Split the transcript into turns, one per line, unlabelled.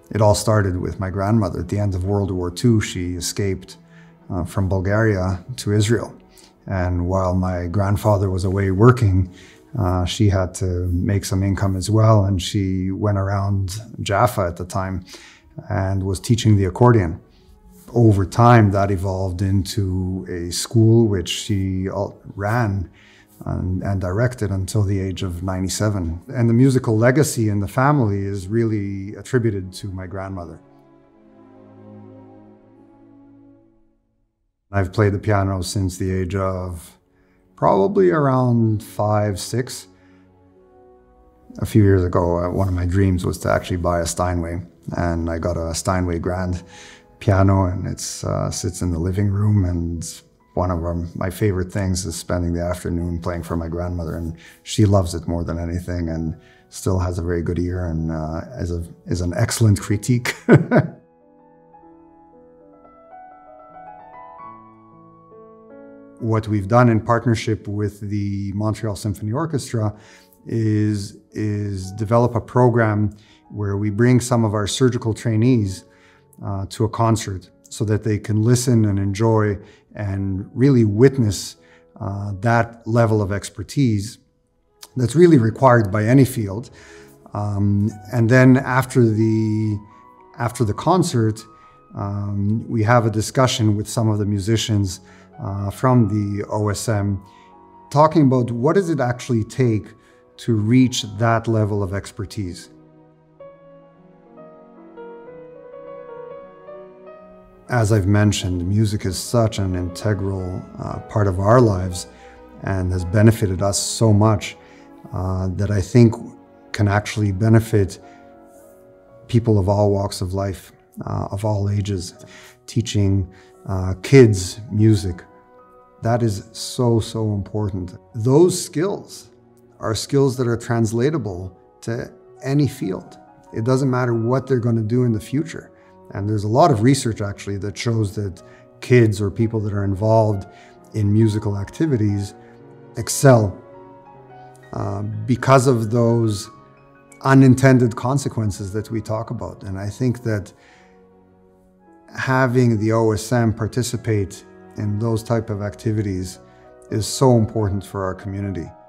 It all started with my grandmother. At the end of World War II, she escaped from Bulgaria to Israel. And while my grandfather was away working, she had to make some income as well. And she went around Jaffa at the time and was teaching the accordion. Over time, that evolved into a school which she ran and directed until the age of 97. And the musical legacy in the family is really attributed to my grandmother. I've played the piano since the age of probably around 5, 6. A few years ago, one of my dreams was to actually buy a Steinway, and I got a Steinway grand piano, and it sits in the living room, and one of my favorite things is spending the afternoon playing for my grandmother, and she loves it more than anything and still has a very good ear and is an excellent critique. What we've done in partnership with the Montreal Symphony Orchestra is develop a program where we bring some of our surgical trainees to a concert so that they can listen and enjoy and really witness that level of expertise that's really required by any field. And then after the concert, we have a discussion with some of the musicians from the OSM, talking about what does it actually take to reach that level of expertise. As I've mentioned, music is such an integral part of our lives and has benefited us so much that I think can actually benefit people of all walks of life, of all ages. Teaching kids music, that is so, so important. Those skills are skills that are translatable to any field. It doesn't matter what they're going to do in the future. And there's a lot of research actually that shows that kids or people that are involved in musical activities excel because of those unintended consequences that we talk about. And I think that having the OSM participate in those type of activities is so important for our community.